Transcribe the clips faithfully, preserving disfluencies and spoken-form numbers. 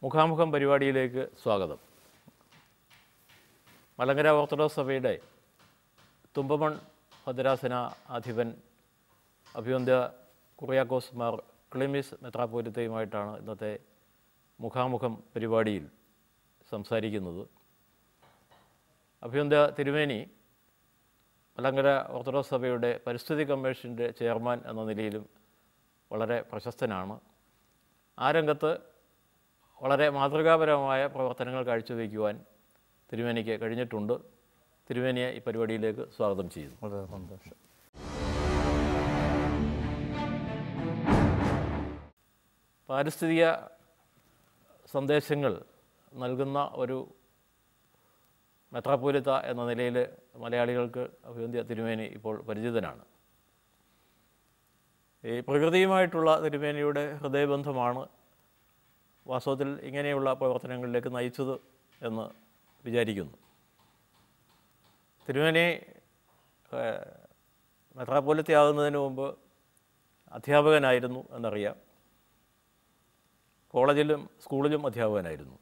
മുഖാമുഖം പരിപാടിയിലേക്ക് സ്വാഗതം. മലങ്കര ഓർത്തഡോക്സ് സഭയുടെ തുമ്പമൺ ഭദ്രാസന അധിപൻ അഭിവന്ദ്യ കുറിയാക്കോസ് മാർ ക്ലിമിസ് മെത്രാപ്പോലിത്തയുമായിട്ടാണ് ഇന്നത്തെ മുഖാമുഖം പരിപാടിയിൽ സംസാരിക്കുന്നത്. അഭിവന്ദ്യ തിരുമേനി മലങ്കര ഓർത്തഡോക്സ് സഭയുടെ പരിസ്ഥിതി കമ്മീഷൻ്റെ ചെയർമാൻ എന്ന നിലയിലും വളരെ പ്രശസ്തനാണ്. ആ രംഗത്ത് വളരെ മാതൃകാപരമായ പ്രവർത്തനങ്ങൾ കാഴ്ചവെക്കുവാൻ തിരുമേനിക്ക് കഴിഞ്ഞിട്ടുണ്ട്. തിരുമേനിയെ ഈ പരിപാടിയിലേക്ക് സ്വാഗതം ചെയ്യുന്നു. വളരെ സന്തോഷം. പാരിസ്ഥിതിക സന്ദേശങ്ങൾ നൽകുന്ന ഒരു മെത്രാപ്പോലിത്ത എന്ന നിലയിൽ മലയാളികൾക്ക് അഭിവന്ദ്യ തിരുമേനി ഇപ്പോൾ പരിചിതനാണ്. ഈ പ്രകൃതിയുമായിട്ടുള്ള തിരുമേനിയുടെ ഹൃദയബന്ധമാണ് വാസ്തവത്തിൽ ഇങ്ങനെയുള്ള പ്രവർത്തനങ്ങളിലേക്ക് നയിച്ചത് എന്ന് വിചാരിക്കുന്നു. തിരുമേനി മെത്രാപ്പോലിത്തയാകുന്നതിന് മുമ്പ് അധ്യാപകനായിരുന്നു എന്നറിയാം. കോളേജിലും സ്കൂളിലും അധ്യാപകനായിരുന്നു.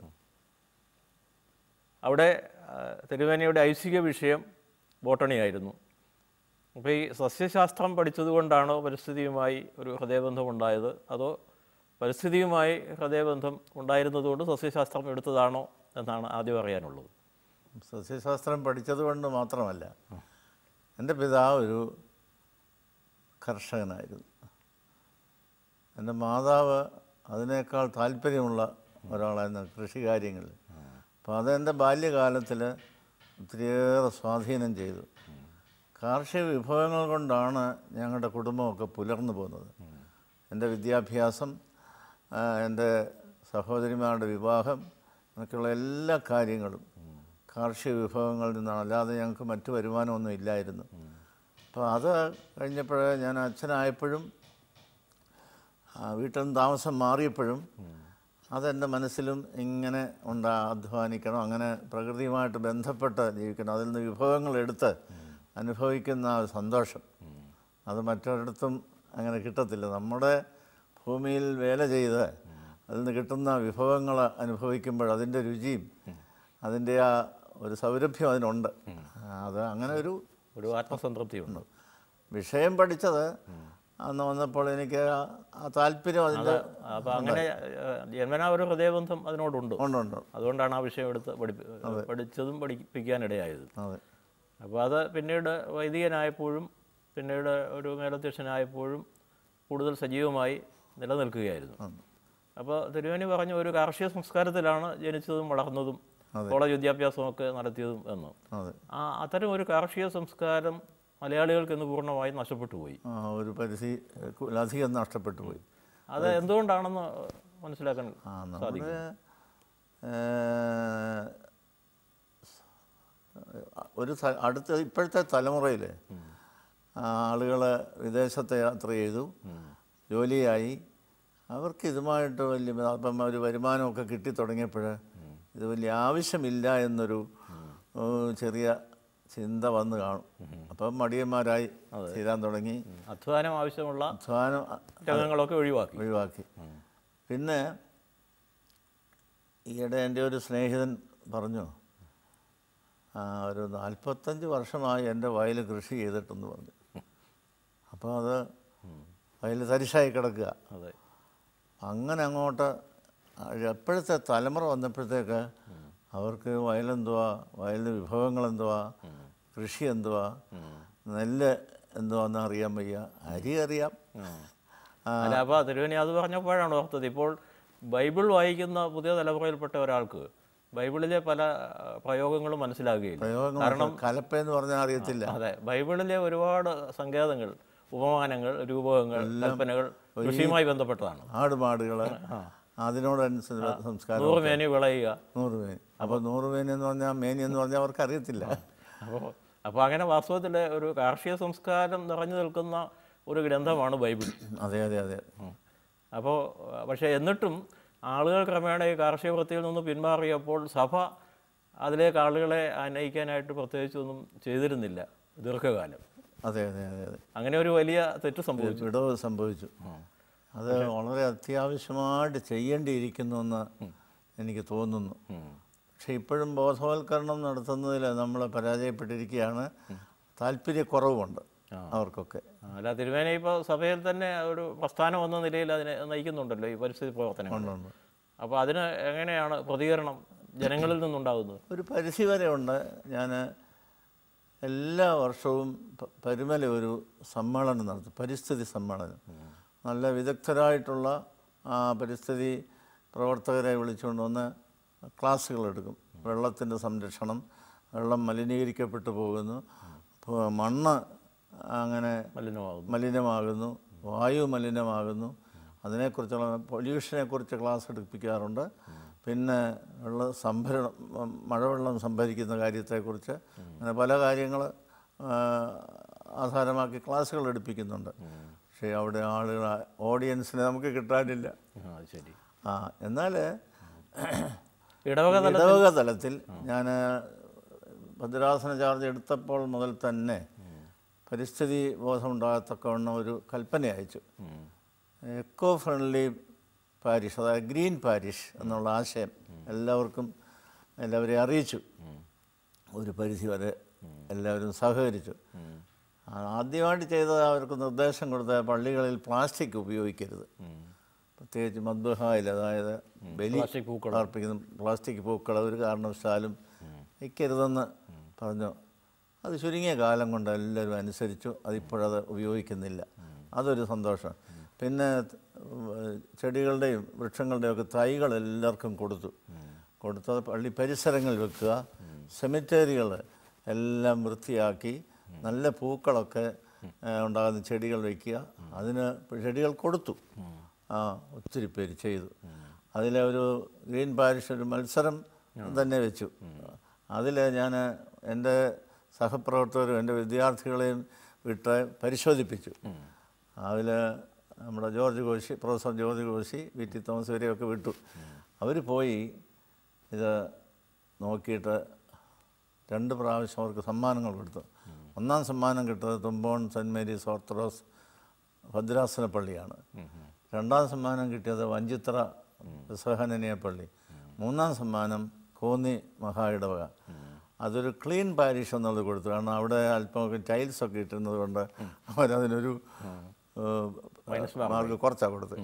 അവിടെ തിരുമേനിയുടെ ഐച്ഛിക വിഷയം ബോട്ടണി ആയിരുന്നു. അപ്പോൾ ഈ സസ്യശാസ്ത്രം പഠിച്ചതുകൊണ്ടാണോ പരിസ്ഥിതിയുമായി ഒരു ഹൃദയബന്ധം ഉണ്ടായത്, അതോ പരിസ്ഥിതിയുമായി ഹൃദയബന്ധം ഉണ്ടായിരുന്നതുകൊണ്ട് സസ്യശാസ്ത്രം എടുത്തതാണോ എന്നാണ് ആദ്യം അറിയാനുള്ളത്. സസ്യശാസ്ത്രം പഠിച്ചതുകൊണ്ട് മാത്രമല്ല, എൻ്റെ പിതാവ് ഒരു കർഷകനായിരുന്നു. എൻ്റെ മാതാവ് അതിനേക്കാൾ താല്പര്യമുള്ള ഒരാളായിരുന്നു കൃഷി കാര്യങ്ങളിൽ. അപ്പോൾ അതെൻ്റെ ബാല്യകാലത്തിൽ ഒത്തിരിയേറെ സ്വാധീനം ചെയ്തു. കാർഷിക വിഭവങ്ങൾ കൊണ്ടാണ് ഞങ്ങളുടെ കുടുംബമൊക്കെ പുലർന്നു പോകുന്നത്. എൻ്റെ വിദ്യാഭ്യാസം, എൻ്റെ സഹോദരിമാരുടെ വിവാഹം, എന്നൊക്കെയുള്ള എല്ലാ കാര്യങ്ങളും കാർഷിക വിഭവങ്ങളിൽ നിന്നാണ്. അല്ലാതെ ഞങ്ങൾക്ക് മറ്റു വരുമാനമൊന്നും ഇല്ലായിരുന്നു. അപ്പോൾ അത് കഴിഞ്ഞപ്പോഴേ ഞാൻ അച്ഛനായപ്പോഴും വീട്ടിൽ നിന്ന് താമസം മാറിയപ്പോഴും അതെൻ്റെ മനസ്സിലും ഇങ്ങനെ ഉണ്ടാ അധ്വാനിക്കണം, അങ്ങനെ പ്രകൃതിയുമായിട്ട് ബന്ധപ്പെട്ട് ജീവിക്കണം, അതിൽ നിന്ന് വിഭവങ്ങൾ എടുത്ത് അനുഭവിക്കുന്ന സന്തോഷം അത് മറ്റൊരിടത്തും അങ്ങനെ കിട്ടത്തില്ല. നമ്മുടെ ഭൂമിയിൽ വേല ചെയ്ത് അതിൽ നിന്ന് കിട്ടുന്ന വിഭവങ്ങൾ അനുഭവിക്കുമ്പോൾ അതിൻ്റെ രുചിയും അതിൻ്റെ ആ ഒരു സൗരഭ്യം അതിനുണ്ട്. അത് അങ്ങനെ ഒരു ഒരു ആത്മസംതൃപ്തിയുണ്ട്. വിഷയം പഠിച്ചത് അന്ന് വന്നപ്പോൾ എനിക്ക് ആ താല്പര്യം അതിൻ്റെ അപ്പോൾ അങ്ങനെ ജന്മനാ ഒരു ഹൃദയബന്ധം അതിനോടുണ്ട്. ഉണ്ടുണ്ട്. അതുകൊണ്ടാണ് ആ വിഷയം എടുത്ത് പഠിപ്പി പഠിച്ചതും പഠിപ്പിക്കാനിടയായത്. അതെ. അപ്പോൾ അത് പിന്നീട് വൈദികനായപ്പോഴും പിന്നീട് ഒരു മേലധ്യക്ഷനായപ്പോഴും കൂടുതൽ സജീവമായി നിലനിൽക്കുകയായിരുന്നു. അപ്പോൾ തിരുമേനി പറഞ്ഞു ഒരു കാർഷിക സംസ്കാരത്തിലാണ് ജനിച്ചതും വളർന്നതും കോളേജ് വിദ്യാഭ്യാസമൊക്കെ നടത്തിയതും എന്ന്. ആ അത്തരം ഒരു കാർഷിക സംസ്കാരം മലയാളികൾക്ക് ഇന്ന് പൂർണ്ണമായും നഷ്ടപ്പെട്ടു പോയി. ഒരു പരിധി അധികം നഷ്ടപ്പെട്ടു പോയി. അത് എന്തുകൊണ്ടാണെന്ന് മനസ്സിലാക്കാൻ സാധിക്കും. ഒരു അടുത്ത ഇപ്പോഴത്തെ തലമുറയിൽ ആളുകൾ വിദേശത്തെ യാത്ര ചെയ്തു, ജോലിയായി, അവർക്ക് ഇതുമായിട്ട് വലിയ അപ്പം ഒരു വരുമാനമൊക്കെ കിട്ടിത്തുടങ്ങിയപ്പോൾ ഇത് വലിയ ആവശ്യമില്ല എന്നൊരു ചെറിയ ചിന്ത വന്ന് കാണും. അപ്പം മടിയന്മാരായി തീരാൻ തുടങ്ങി. അധ്വാനം ആവശ്യമുള്ള അധ്വാനം രംഗങ്ങളൊക്കെ ഒഴിവാക്കി ഒഴിവാക്കി പിന്നെ ഈയിടെ എൻ്റെ ഒരു സ്നേഹിതൻ പറഞ്ഞു, ഒരു നാൽപ്പത്തഞ്ച് വർഷമായി എൻ്റെ വയൽ കൃഷി ചെയ്തിട്ടെന്ന് പറഞ്ഞു. അപ്പോൾ അത് വയൽ തരിശായി കിടക്കുക. അതെ. അങ്ങനെ അങ്ങോട്ട് എപ്പോഴത്തെ തലമുറ വന്നപ്പോഴത്തേക്ക് അവർക്ക് വയലെന്തുവാ, വയലിൻ്റെ വിഭവങ്ങൾ എന്തുവാ, കൃഷി എന്തുവാ, നെല്ല് എന്തുവാന്ന് അറിയാൻ വയ്യ, അരി അറിയാം. അല്ല, അപ്പോൾ തിരുവനി അത് പറഞ്ഞപ്പോഴാണ് ഓർത്തത്. ഇപ്പോൾ ബൈബിൾ വായിക്കുന്ന പുതിയ തലമുറയിൽപ്പെട്ട ഒരാൾക്ക് ബൈബിളിലെ പല പ്രയോഗങ്ങളും മനസ്സിലാകുകയില്ല. കാരണം കലപ്പയെന്ന് പറഞ്ഞാൽ അറിയത്തില്ല. അതെ, ബൈബിളിലെ ഒരുപാട് സങ്കേതങ്ങൾ, ഉപമാനങ്ങൾ, രൂപകങ്ങൾ, കൽപ്പനകൾ കൃഷിയുമായി ബന്ധപ്പെട്ടതാണ്. ആടുമാടുകൾ, അതിനോടനുസരിച്ച് സംസ്കാരം. നൂറ് മേനി വിളയുക, നൂറ് മേനി. അപ്പോൾ നൂറ് മേനി എന്ന് പറഞ്ഞാൽ മേനി എന്ന് പറഞ്ഞാൽ അവർക്ക് അറിയത്തില്ല. അപ്പോൾ അപ്പോൾ അങ്ങനെ വാസ്തവത്തിൽ ഒരു കാർഷിക സംസ്കാരം നിറഞ്ഞു നിൽക്കുന്ന ഒരു ഗ്രന്ഥമാണ് ബൈബിൾ. അതെ അതെ അതെ. അപ്പോൾ പക്ഷേ എന്നിട്ടും ആളുകൾ ക്രമേണ ഈ കാർഷിക വൃത്തിയിൽ നിന്ന് പിന്മാറിയപ്പോൾ സഭ അതിലേക്ക് ആളുകളെ നയിക്കാനായിട്ട് പ്രത്യേകിച്ചൊന്നും ചെയ്തിരുന്നില്ല ദീർഘകാലം. അതെ അതെ അതെ അതെ. അങ്ങനെ ഒരു വലിയ തെറ്റ് സംഭവിച്ചു, വിടവ് സംഭവിച്ചു. അത് വളരെ അത്യാവശ്യമായിട്ട് ചെയ്യേണ്ടിയിരിക്കുന്നു എന്ന് എനിക്ക് തോന്നുന്നു. പക്ഷേ ഇപ്പോഴും ബോധവൽക്കരണം നടത്തുന്നതിൽ നമ്മൾ പരാജയപ്പെട്ടിരിക്കുകയാണ്. താല്പര്യക്കുറവുണ്ട് അവർക്കൊക്കെ. അല്ല, തിരുമേനി ഇപ്പോൾ സഭയിൽ തന്നെ ഒരു പ്രസ്ഥാനം എന്ന നിലയിൽ അതിനെ നയിക്കുന്നുണ്ടല്ലോ ഈ പരിസ്ഥിതി പ്രവർത്തനങ്ങൾ. അപ്പോൾ അതിന് എങ്ങനെയാണ് പ്രതികരണം ജനങ്ങളിൽ നിന്നുണ്ടാകുന്നത്? ഒരു പരിധി വരെ ഉണ്ട്. ഞാൻ എല്ലാ വർഷവും പരുമല ഒരു സമ്മേളനം നടത്തും, പരിസ്ഥിതി സമ്മേളനം. നല്ല വിദഗ്ധരായിട്ടുള്ള പരിസ്ഥിതി പ്രവർത്തകരെ വിളിച്ചുകൊണ്ട് വന്ന് ക്ലാസ്സുകൾ എടുക്കും. വെള്ളത്തിൻ്റെ സംരക്ഷണം, വെള്ളം മലിനീകരിക്കപ്പെട്ടു പോകുന്നു, മണ്ണ് അങ്ങനെ മലിനമാകുന്നു മലിനമാകുന്നു വായു മലിനമാകുന്നു, അതിനെക്കുറിച്ചുള്ള പൊല്യൂഷനെക്കുറിച്ച് ക്ലാസ് എടുപ്പിക്കാറുണ്ട്. പിന്നെ വെള്ള സംഭരണം, മഴവെള്ളം സംഭരിക്കുന്ന കാര്യത്തെക്കുറിച്ച് അങ്ങനെ പല കാര്യങ്ങൾ ആധാരമാക്കി ക്ലാസ്സുകൾ എടുപ്പിക്കുന്നുണ്ട്. പക്ഷേ അവിടെ ആളുകൾ ഓഡിയൻസിനെ നമുക്ക് കിട്ടാനില്ല. ശരി. ആ എന്നാൽ ഇടവക ഇടവക തലത്തിൽ ഞാൻ ഭദ്രാസന ചാർജ് എടുത്തപ്പോൾ മുതൽ തന്നെ പരിസ്ഥിതി ബോധമുണ്ടാകത്തക്കവണ്ണം ഒരു കൽപ്പന അയച്ചു. എക്കോ ഫ്രണ്ട്ലി പാരിഷ്, അതായത് ഗ്രീൻ പാരിഷ് എന്നുള്ള ആശയം എല്ലാവർക്കും എല്ലാവരെയും അറിയിച്ചു. ഒരു പരിധി വരെ എല്ലാവരും സഹകരിച്ചു. ആദ്യമായിട്ട് ചെയ്തത് അവർക്ക് നിർദ്ദേശം കൊടുത്ത പള്ളികളിൽ പ്ലാസ്റ്റിക് ഉപയോഗിക്കരുത്, പ്രത്യേകിച്ച് മദ്ബഹായിൽ, അതായത് ബലി അർപ്പിക്കുന്ന പ്ലാസ്റ്റിക് പൂക്കൾ ഒരു കാരണവശാലും വയ്ക്കരുതെന്ന് പറഞ്ഞു. അത് ചുരുങ്ങിയ കാലം കൊണ്ട് എല്ലാവരും അനുസരിച്ചു. അതിപ്പോഴത് ഉപയോഗിക്കുന്നില്ല. അതൊരു സന്തോഷം. പിന്നെ ചെടികളുടെയും വൃക്ഷങ്ങളുടെയും ഒക്കെ തൈകൾ എല്ലാവർക്കും കൊടുത്തു. കൊടുത്തത് പള്ളി പരിസരങ്ങളിൽ വെക്കുക, സെമിറ്റേരികൾ എല്ലാം വൃത്തിയാക്കി നല്ല പൂക്കളൊക്കെ ഉണ്ടാകുന്ന ചെടികൾ വയ്ക്കുക. അതിന് ചെടികൾ കൊടുത്തു. ആ ഒത്തിരി പേര് ചെയ്തു. അതിലെ ഒരു ഗ്രീൻ പാരിഷ് ഒരു മത്സരം തന്നെ വെച്ചു. അതിൽ ഞാൻ എൻ്റെ സഹപ്രവർത്തകരും എൻ്റെ വിദ്യാർത്ഥികളെയും വിട്ട് പരിശോധിപ്പിച്ചു. അതിൽ നമ്മുടെ George Koshy, professor George Koshy, V T Thomas ഇവരെയൊക്കെ വിട്ടു. അവർ പോയി ഇത് നോക്കിയിട്ട് രണ്ട് പ്രാവശ്യം അവർക്ക് സമ്മാനങ്ങൾ കൊടുത്തു. ഒന്നാം സമ്മാനം കിട്ടുന്നത് തുമ്പോൺ സെൻറ്റ് മേരീസ് ഓർത്തഡോക്സ് ഭദ്രാസന പള്ളിയാണ്. രണ്ടാം സമ്മാനം കിട്ടിയത് വഞ്ചിത്ര സഹനനീയ പള്ളി. മൂന്നാം സമ്മാനം കോന്നി മഹാ ഇടവക. അതൊരു ക്ലീൻ പാരിഷ് എന്നുള്ളത് കൊടുത്തു. കാരണം അവിടെ അല്പമൊക്കെ ടൈൽസൊക്കെ ഇട്ടിരുന്നത് കൊണ്ട് അവരതിനൊരു മാർക്ക് കുറച്ചാണ് കൊടുത്തത്.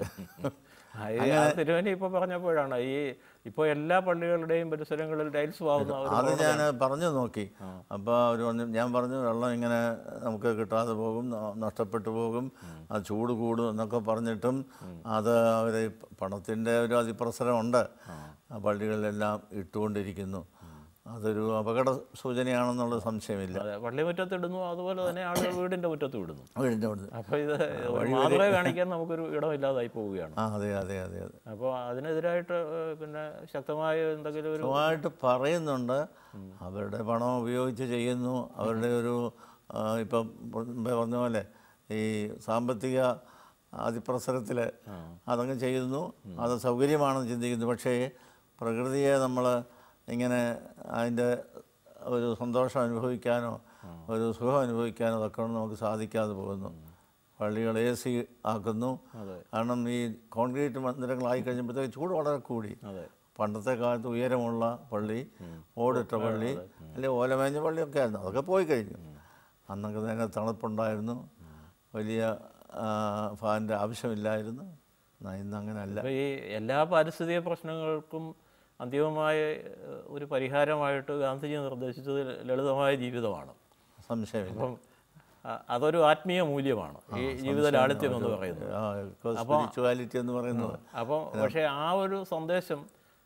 തിരുവനി ഇപ്പോൾ പറഞ്ഞപ്പോഴാണ് ഈ ഇപ്പോൾ എല്ലാ പള്ളികളുടെയും പരിസരങ്ങളിൽ ടൈൽസ് ആവുന്ന അത് ഞാൻ പറഞ്ഞു നോക്കി. അപ്പോൾ അവർ പറഞ്ഞു, ഞാൻ പറഞ്ഞു വെള്ളം ഇങ്ങനെ നമുക്ക് കിട്ടാതെ പോകും, നഷ്ടപ്പെട്ടു പോകും, അത് ചൂട് കൂടും എന്നൊക്കെ പറഞ്ഞിട്ടും അത് അവർ പണത്തിൻ്റെ ഒരു അതിപ്രസരമുണ്ട്. പള്ളികളിലെല്ലാം ഇട്ടുകൊണ്ടിരിക്കുന്നു. അതൊരു അപകട സൂചനയാണെന്നുള്ള സംശയമില്ല. പള്ളി മുറ്റത്ത് ഇടുന്നു, അതുപോലെ തന്നെ ആളുകൾ വീടിൻ്റെ മുറ്റത്ത് ഇടുന്നു. വീടിൻ്റെ മുറ്റത്ത്. അപ്പോൾ ഇത് മാതൃക കാണിക്കാൻ നമുക്കൊരു ഇടമില്ലാതായി പോവുകയാണ്. അതെ അതെ അതെ അതെ അപ്പോൾ അതിനെതിരായിട്ട് പിന്നെ ശക്തമായ എന്തെങ്കിലും ഒരു ശക്തമായിട്ട് പറയുന്നുണ്ട്. അവരുടെ പണം ഉപയോഗിച്ച് ചെയ്യുന്നു. അവരുടെ ഒരു ഇപ്പം പറഞ്ഞ പോലെ ഈ സാമ്പത്തിക അതിപ്രസരത്തിൽ അതങ്ങ് ചെയ്യുന്നു. അത് സൗകര്യമാണെന്ന് ചിന്തിക്കുന്നു. പക്ഷേ പ്രകൃതിയെ നമ്മൾ ഇങ്ങനെ അതിൻ്റെ ഒരു സന്തോഷം അനുഭവിക്കാനോ ഒരു സുഖം അനുഭവിക്കാനോ അതൊക്കെ നമുക്ക് സാധിക്കാതെ പോകുന്നു. പള്ളികൾ എ സി ആക്കുന്നു. കാരണം ഈ കോൺക്രീറ്റ് മന്ദിരങ്ങളായി കഴിഞ്ഞപ്പോഴത്തേക്ക് ചൂട് വളരെ കൂടി. പണ്ടത്തെ കാലത്ത് ഉയരമുള്ള പള്ളി, ഓടിട്ട പള്ളി, അല്ലെങ്കിൽ ഓലമേഞ്ഞ പള്ളിയൊക്കെ ആയിരുന്നു. അതൊക്കെ പോയി കഴിഞ്ഞു. അന്നൊക്കെ തന്നെ തണുപ്പുണ്ടായിരുന്നു, വലിയ ഫാനിൻ്റെ ആവശ്യമില്ലായിരുന്നു. ഇന്ന് അങ്ങനെയല്ല. ഈ എല്ലാ പാരിസ്ഥിതിക പ്രശ്നങ്ങൾക്കും അന്തിമമായ ഒരു പരിഹാരമായിട്ട് ഗാന്ധിജി നിർദ്ദേശിച്ചത് ലളിതമായ ജീവിതമാണ്. സംശയമില്ല. അപ്പം അതൊരു ആത്മീയ മൂല്യമാണ് ഈ ജീവിത ലാളിത്യം എന്ന് പറയുന്നത്, സ്പിരിച്വാലിറ്റി എന്ന് പറയുന്നത്. അപ്പം പക്ഷേ ആ ഒരു സന്ദേശം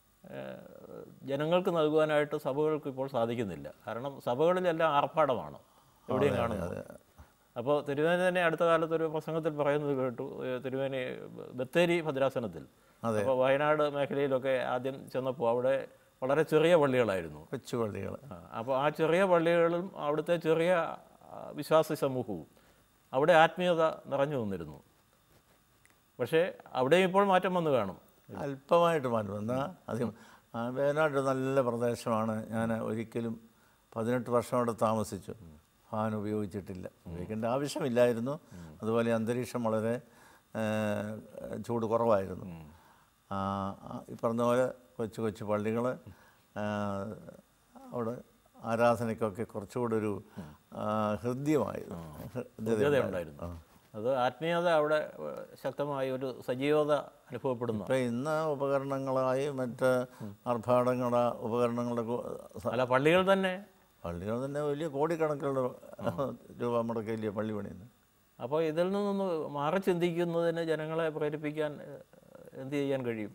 ജനങ്ങൾക്ക് നൽകുവാനായിട്ട് സഭകൾക്ക് ഇപ്പോൾ സാധിക്കുന്നില്ല. കാരണം സഭകളിലെല്ലാം ആർഭാടമാണ് എവിടെയും കാണുന്നത്. അപ്പോൾ തിരുവേനി തന്നെ അടുത്ത കാലത്തൊരു പ്രസംഗത്തിൽ പറയുന്നത് കേട്ടു. തിരുവേനി ബത്തേരി ഭദ്രാസനത്തിൽ, അപ്പോൾ വയനാട് മേഖലയിലൊക്കെ ആദ്യം ചെന്നപ്പോൾ അവിടെ വളരെ ചെറിയ പള്ളികളായിരുന്നു, കൊച്ചു പള്ളികൾ. അപ്പോൾ ആ ചെറിയ പള്ളികളും അവിടുത്തെ ചെറിയ വിശ്വാസി സമൂഹവും അവിടെ ആത്മീയത നിറഞ്ഞു നിന്നിരുന്നു. പക്ഷേ അവിടെയും ഇപ്പോൾ മാറ്റം വന്നു കാണും, അല്പമായിട്ട് മാറ്റം വന്നാൽ അധികം. വയനാട് നല്ല പ്രദേശമാണ്. ഞാൻ ഒരിക്കലും പതിനെട്ട് വർഷം അവിടെ താമസിച്ചു. ഫാൻ ഉപയോഗിച്ചിട്ടില്ല, ഉപയോഗിക്കേണ്ട ആവശ്യമില്ലായിരുന്നു. അതുപോലെ അന്തരീക്ഷം വളരെ ചൂട് കുറവായിരുന്നു. ഈ പറഞ്ഞ പോലെ കൊച്ചു കൊച്ചു പള്ളികൾ അവിടെ ആരാധനയ്ക്കൊക്കെ കുറച്ചുകൂടെ ഒരു ഹൃദ്യമായിരുന്നു. അത് ആത്മീയത അവിടെ ശക്തമായ ഒരു സജീവത അനുഭവപ്പെടുന്നു. ഇപ്പം ഇന്ന് ഉപകരണങ്ങളായി മറ്റ് ആർഭാടങ്ങള ഉപകരണങ്ങളുടെ അല്ല പള്ളികൾ തന്നെ പള്ളികൾ തന്നെ വലിയ കോടിക്കണക്കിലുള്ള രൂപ മുടക്കില്ല പള്ളി പണിയുന്നത്. അപ്പോൾ ഇതിൽ നിന്നൊന്ന് മാറി ചിന്തിക്കുന്നതിന് ജനങ്ങളെ പ്രേരിപ്പിക്കാൻ എന്ത് ചെയ്യാൻ കഴിയും?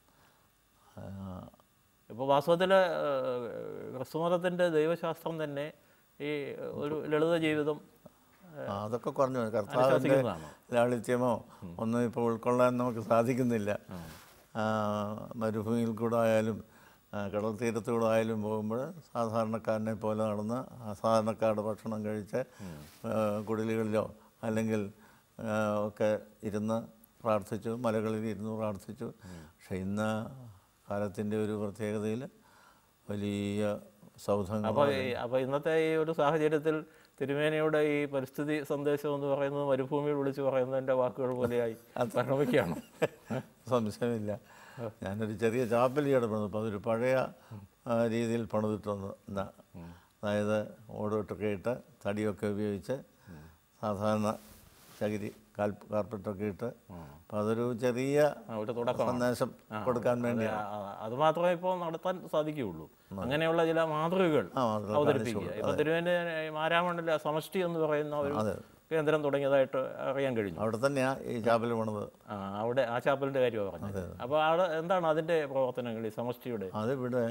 ഇപ്പോൾ വാസ്തവത്തിൽ ക്രിസ്തുമതത്തിൻ്റെ ദൈവശാസ്ത്രം തന്നെ ഈ ഒരു ലളിത ജീവിതം അതൊക്കെ കുറഞ്ഞു. കർത്താവിൻ്റെ ലാളിത്യമോ ഒന്നും ഇപ്പോൾ ഉൾക്കൊള്ളാൻ നമുക്ക് സാധിക്കുന്നില്ല. മരുഭൂമിയിൽ കൂടെ ആയാലും കടൽ തീരത്തൂടെ ആയാലും പോകുമ്പോൾ സാധാരണക്കാരനെ പോലെ നടന്ന് സാധാരണക്കാരുടെ ഭക്ഷണം കഴിച്ച് കുടിലുകളിലോ അല്ലെങ്കിൽ ഒക്കെ ഇരുന്ന് പ്രാർത്ഥിച്ചു, മലകളിൽ ഇരുന്ന് പ്രാർത്ഥിച്ചു. പക്ഷെ ഇന്ന് കാലത്തിൻ്റെ ഒരു പ്രത്യേകതയിൽ വലിയ സൗധങ്ങൾ. അപ്പോൾ അപ്പോൾ ഇന്നത്തെ ഈ ഒരു സാഹചര്യത്തിൽ തിരുമേനിയുടെ ഈ പരിസ്ഥിതി സന്ദേശം എന്ന് പറയുന്നത് മരുഭൂമിയിൽ വിളിച്ച് പറയുന്നതിൻ്റെ വാക്കുകൾ പോലെയായി പരിണമിക്കുകയാണ്. സംശയമില്ല. ഞാനൊരു ചെറിയ ചാപ്പലിയാണ് പണിത്. അപ്പോൾ അതൊരു പഴയ രീതിയിൽ പണിതിട്ടൊന്ന് എന്താ, അതായത് ഓടോട്ടൊക്കെ ഇട്ട് തടിയൊക്കെ ഉപയോഗിച്ച് സാധാരണ ചകിരി കാൽ കാർപ്പറ്റൊക്കെ ഇട്ട് അപ്പം അതൊരു ചെറിയ ഒരു തുടക്കം സന്ദേശം കൊടുക്കാൻ വേണ്ടി അത് മാത്രമേ ഇപ്പോൾ നടത്താൻ സാധിക്കുകയുള്ളൂ. അങ്ങനെയുള്ള ചില മാതൃകകൾ അവതരിപ്പിക്കുക. ഇപ്പോൾ തിരുവേൻ്റെ മാരാമണ്ണിലെ സമഷ്ടി എന്ന് പറയുന്ന ഒരു കേന്ദ്രം തുടങ്ങിയതായിട്ട് അറിയാൻ കഴിഞ്ഞു. അവിടെ തന്നെയാണ് ഈ ചാപ്പൽ പണിത്. ആ അവിടെ ആ ചാപ്പലിൻ്റെ കാര്യമാണ് പറഞ്ഞത്. അപ്പോൾ അവിടെ എന്താണ് അതിൻ്റെ പ്രവർത്തനങ്ങൾ ഈ സമഷ്ടിയുടെ? അതിവിടെ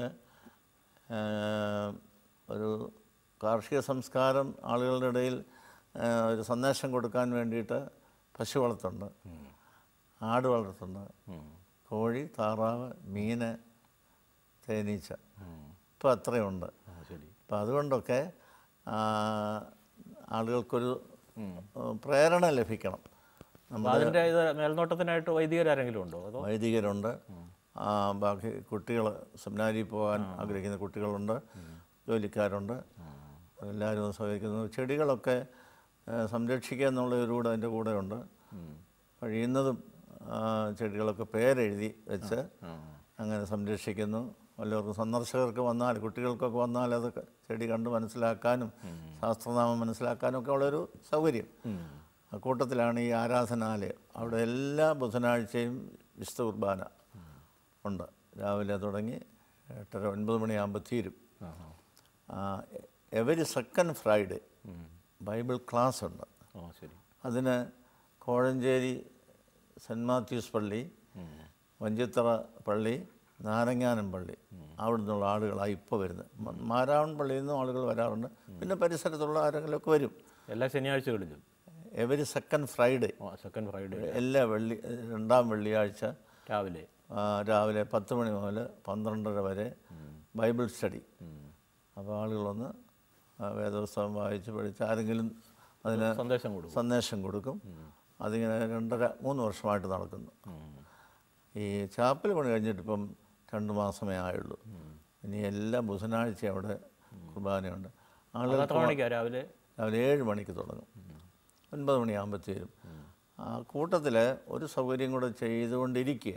ഒരു കാർഷിക സംസ്കാരം ആളുകളുടെ ഇടയിൽ ഒരു സന്ദേശം കൊടുക്കാൻ വേണ്ടിയിട്ട് പശു വളർത്തുണ്ട്, ആട് വളർത്തുണ്ട്, കോഴി, താറാവ്, മീന്, തേനീച്ച, ഇപ്പം അത്രയുണ്ട്. അപ്പം അതുകൊണ്ടൊക്കെ ആളുകൾക്കൊരു പ്രേരണ ലഭിക്കണം. അതിൻ്റെ ഇത് മേൽനോട്ടത്തിനായിട്ട് വൈദികരാരെങ്കിലും ഉണ്ടോ? അതോ വൈദികരുണ്ട്, ബാക്കി കുട്ടികൾ സെമിനാരിൽ പോകാൻ ആഗ്രഹിക്കുന്ന കുട്ടികളുണ്ട്, ജോലിക്കാരുണ്ട്, എല്ലാവരും സഹകരിക്കുന്നു. ചെടികളൊക്കെ സംരക്ഷിക്കുക എന്നുള്ളവരൂടെ അതിൻ്റെ കൂടെ ഉണ്ട്. കഴിയുന്നതും ചെടികളൊക്കെ പേരെഴുതി വെച്ച് അങ്ങനെ സംരക്ഷിക്കുന്നു. വല്ലവർക്കും സന്ദർശകർക്ക് വന്നാൽ, കുട്ടികൾക്കൊക്കെ വന്നാൽ അത് ചെടി കണ്ട് മനസ്സിലാക്കാനും ശാസ്ത്രനാമം മനസ്സിലാക്കാനും ഒക്കെ ഉള്ളൊരു സൗകര്യം. അക്കൂട്ടത്തിലാണ് ഈ ആരാധനാലയം. അവിടെ എല്ലാ ബുധനാഴ്ചയും വിശുദ്ധ കുർബാന ഉണ്ട്. രാവിലെ തുടങ്ങി എട്ടര ഒൻപത് മണിയാകുമ്പോൾ തീരും. Every second Friday Bible class ഉണ്ട്. അതിന് കോഴഞ്ചേരി സെൻറ്റ് മാത്യൂസ് പള്ളി, വഞ്ചിത്തറ പള്ളി, നാരങ്ങാനം പള്ളി, അവിടെ നിന്നുള്ള ആളുകളാണ് ഇപ്പോൾ വരുന്നത്. മാരാവൺ പള്ളിയിൽ നിന്നും ആളുകൾ വരാറുണ്ട്. പിന്നെ പരിസരത്തുള്ള ആരെങ്കിലുമൊക്കെ വരും. എല്ലാ ശനിയാഴ്ചകളിലും every second Friday second Friday എല്ലാ വെള്ളി രണ്ടാം വെള്ളിയാഴ്ച രാവിലെ രാവിലെ പത്ത് മണി മുതൽ പന്ത്രണ്ടര വരെ ബൈബിൾ സ്റ്റഡി. അപ്പോൾ ആളുകളൊന്ന് വേദപുസ്തകം വായിച്ച് പഠിച്ച് ആരെങ്കിലും അതിന് സന്ദേശം കൊടുക്കും സന്ദേശം കൊടുക്കും അതിങ്ങനെ രണ്ടര മൂന്ന് വർഷമായിട്ട് നടക്കുന്നു. ഈ ചാപ്പൽ പണി കഴിഞ്ഞിട്ടിപ്പം രണ്ട് മാസമേ ആയുള്ളൂ. ഇനി എല്ലാ ബുധനാഴ്ച അവിടെ കുർബാനയുണ്ട്. ആളുകൾ രാവിലെ രാവിലെ ഏഴ് മണിക്ക് തുടങ്ങും, ഒൻപത് മണിയാകുമ്പോൾ തീരും. ആ കൂട്ടത്തിൽ ഒരു സൗകര്യം കൂടെ ചെയ്തുകൊണ്ടിരിക്കുക.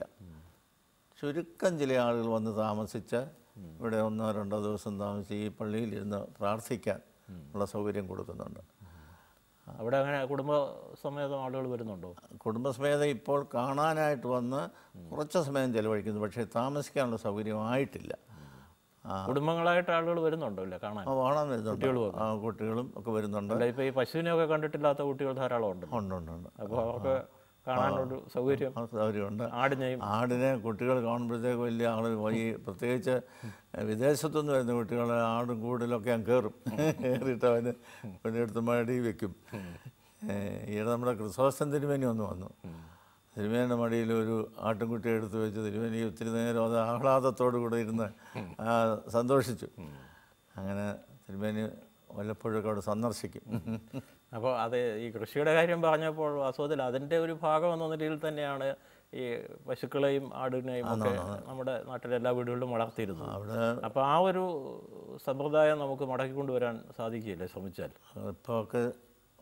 ചുരുക്കം ചില ആളുകൾ വന്ന് താമസിച്ച് ഇവിടെ ഒന്നോ രണ്ടോ ദിവസം താമസിച്ച് ഈ പള്ളിയിലിരുന്ന് പ്രാർത്ഥിക്കാൻ ഉള്ള സൗകര്യം കൊടുക്കുന്നുണ്ട്. അവിടെ അങ്ങനെ കുടുംബസമേതം ആളുകൾ വരുന്നുണ്ടോ? കുടുംബസമേതം ഇപ്പോൾ കാണാനായിട്ട് വന്ന് കുറച്ച് സമയം ചിലവഴിക്കുന്നു, പക്ഷേ താമസിക്കാനുള്ള സൗകര്യമായിട്ടില്ല. കുടുംബങ്ങളായിട്ട് ആളുകൾ വരുന്നുണ്ടോ? ഇല്ല, കാണാൻ കാണാൻ വരുന്നുണ്ട്. കുട്ടികളും ഒക്കെ വരുന്നുണ്ട്. ഇപ്പോൾ ഈ പശുവിനെയൊക്കെ കണ്ടിട്ടില്ലാത്ത കുട്ടികൾ ധാരാളം ഉണ്ട്. ഉണ്ട് ഉണ്ട് ഉണ്ട് അപ്പോൾ അവർക്ക് കാണാനൊരു സൗകര്യം സൗകര്യമുണ്ട്. ആടിനെയും ആടിനെ കുട്ടികൾ കാണുമ്പോഴത്തേക്ക് വലിയ ആൾ ഈ പ്രത്യേകിച്ച് വിദേശത്തുനിന്ന് വരുന്ന കുട്ടികൾ ആടും കൂടിലൊക്കെ ഞാൻ കയറും. കയറിയിട്ട് അവന് പണിയെടുത്ത് മടി വയ്ക്കും. ഈയിടെ നമ്മുടെ ക്രിസോസ്റ്റം തിരുമേനി ഒന്ന് വന്നു. തിരുമേനിയുടെ മടിയിൽ ഒരു ആട്ടിൻകുട്ടി എടുത്ത് വെച്ച് തിരുമേനി ഒത്തിരി നേരം അത് ആഹ്ലാദത്തോടു കൂടെ ഇരുന്ന് സന്തോഷിച്ചു. അങ്ങനെ തിരുമേനി വല്ലപ്പോഴൊക്കെ അവിടെ സന്ദർശിക്കും. അപ്പോൾ അത് ഈ കൃഷിയുടെ കാര്യം പറഞ്ഞപ്പോൾ വാസ്തവത്തിൽ അതിൻ്റെ ഒരു ഭാഗം എന്ന നിലയിൽ തന്നെയാണ് ഈ പശുക്കളെയും ആടിനെയും ഒക്കെ നമ്മുടെ നാട്ടിലെ എല്ലാ വീടുകളിലും വളർത്തിയിരുന്നത്. അവിടെ അപ്പോൾ ആ ഒരു സമ്പ്രദായം നമുക്ക് മടക്കിക്കൊണ്ടുവരാൻ സാധിക്കില്ലേ ശ്രമിച്ചാൽ? ഇപ്പോൾ ഒക്കെ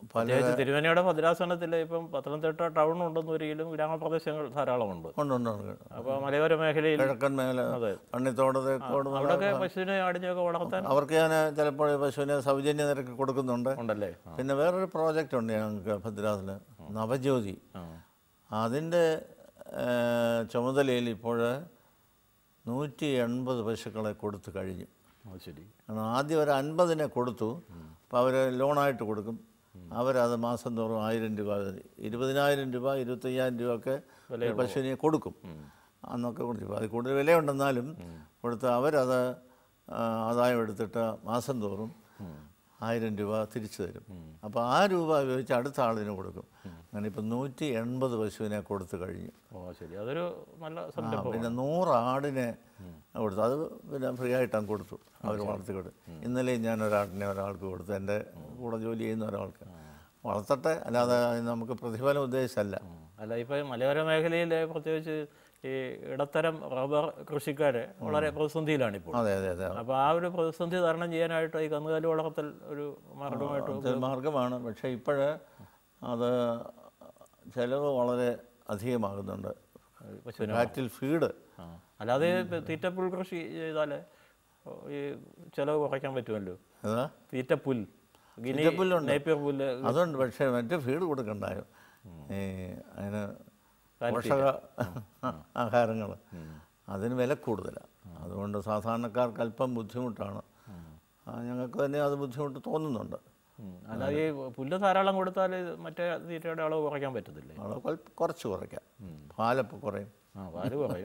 പ്രത്യേകിച്ച് തിരുവനയുടെ ഭദ്രാസനത്തിൽ ഇപ്പം പത്തനംതിട്ട ടൗൺ ഉണ്ടെന്ന് ഒരിക്കലും ഗ്രാമപ്രദേശങ്ങൾ ധാരാളമുണ്ട്. ഉണ്ട് ഉണ്ട് ഉണ്ട്. അപ്പോൾ മലയോര മേഖലയിൽ കിഴക്കൻ മേഖല, കണ്ണിത്തോട്, തേക്കോട്, അവിടെയൊക്കെ പശുവിനെ ആടിനെയൊക്കെ വളർത്താൻ അവർക്ക് ഞാൻ ചിലപ്പോൾ പശുവിനെ സൗജന്യ നിരക്ക് കൊടുക്കുന്നുണ്ട്. ഉണ്ടല്ലേ? പിന്നെ വേറൊരു പ്രോജക്റ്റ് ഉണ്ട് ഞങ്ങൾക്ക് ഭദ്രാസന, നവജ്യോതി. അതിൻ്റെ ചുമതലയിൽ ഇപ്പോൾ നൂറ്റി എൺപത് പശുക്കളെ കൊടുത്തു കഴിഞ്ഞു. ശരി. കാരണം ആദ്യം ഒരു അൻപതിനെ കൊടുത്തു. അപ്പോൾ അവർ ലോണായിട്ട് കൊടുക്കും. അവരത് മാസം തോറും ആയിരം രൂപ, ഇരുപതിനായിരം രൂപ, ഇരുപത്തയ്യായിരം രൂപ ഒക്കെ പശുവിനെ കൊടുക്കും. അന്നൊക്കെ കൊടുത്തു. അത് കൂടുതൽ വിലയുണ്ടെന്നാലും കൊടുത്ത് അവരത് ആദായം എടുത്തിട്ട് മാസം തോറും ആയിരം രൂപ തിരിച്ചു തരും. അപ്പോൾ ആ രൂപ ഉപയോഗിച്ച് അടുത്ത ആളിന് കൊടുക്കും. അങ്ങനെ ഇപ്പം നൂറ്റി എൺപത് പശുവിനെ കൊടുത്തു കഴിഞ്ഞു. ഓ ശരി, അതൊരു നല്ല സംരംഭം. പിന്നെ നൂറ് ആടിനെ കൊടുത്തു. അത് പിന്നെ ഫ്രീ ആയിട്ടാണ് കൊടുത്തു, അവർ വളർത്തി കൊടുത്തു. ഇന്നലെയും ഞാൻ ഒരാടിനെ ഒരാൾക്ക് കൊടുത്തു, എൻ്റെ കൂടെ ജോലി ചെയ്യുന്ന ഒരാൾക്ക്. വളർത്തട്ടെ, അല്ലാതെ നമുക്ക് പ്രതിഫലം ഉദ്ദേശിച്ചല്ല. അല്ല, ഇപ്പോൾ മലയോര മേഖലയിൽ പ്രത്യേകിച്ച് ഈ ഇടത്തരം റബ്ബർ കൃഷിക്കാരെ വളരെ പ്രതിസന്ധിയിലാണിപ്പോൾ. അതെ അതെ അതെ. അപ്പോൾ ആ ഒരു പ്രതിസന്ധി തരണം ചെയ്യാനായിട്ട് ഈ കന്നുകാലി വളർത്തൽ ഒരു മാർഗമായിട്ട് മാർഗമാണ്. പക്ഷേ ഇപ്പോഴ് അത് ചിലവ് വളരെ അധികമാകുന്നുണ്ട്. കാറ്റിൽ ഫീഡ്, അല്ലാതെ തീറ്റപ്പുൽ കൃഷി ചെയ്താൽ ഈ ചിലവ് കുറയ്ക്കാൻ പറ്റുമല്ലോ. തീറ്റപ്പുൽ, നേപ്പിയർ പുല്ല് അതുണ്ട്. പക്ഷേ മറ്റേ ഫീഡ് കൊടുക്കണ്ടായോ ഈ അതിന് പോഷക ആഹാരങ്ങൾ, അതിന് വില കൂടുതലാണ്. അതുകൊണ്ട് സാധാരണക്കാർക്ക് അല്പം ബുദ്ധിമുട്ടാണ്. ഞങ്ങൾക്ക് തന്നെ അത് ബുദ്ധിമുട്ട് തോന്നുന്നുണ്ട്. അല്ലാതെ ഈ പുല്ല് ധാരാളം കൊടുത്താൽ മറ്റേ തീറ്റയുടെ അളവ് കുറയ്ക്കാൻ പറ്റത്തില്ലേ? അളവ് കുറച്ച് കുറയ്ക്കാം. പാലപ്പോൾ കുറയും. ആ, പാല് കുറയും.